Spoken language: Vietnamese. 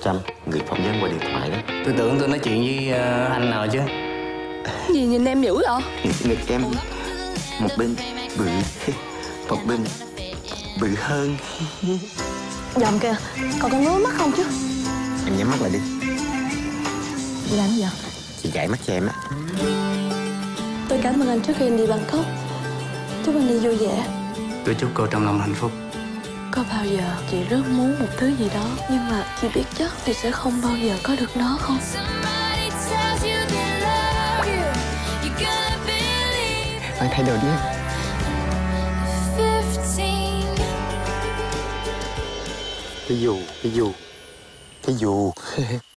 Trâm, người phỏng vấn qua điện thoại đó. Tôi tưởng tôi nói chuyện với anh nào chứ. Gì nhìn em dữ vậy? Ngực em một bên bự, một bên bự hơn. Dòm kìa, còn có ngứa mắt không chứ? Em nhắm mắt lại đi. Làm gì vậy? Chị gãi mắt cho em á. Tôi cảm ơn anh trước khi anh đi Bangkok. Chúc anh đi vui vẻ. Tôi chúc cô trong lòng hạnh phúc. Có bao giờ chị rất muốn một thứ gì đó, nhưng mà chị biết chắc chị sẽ không bao giờ có được nó không? Bạn thay đồ đi em. Cái dù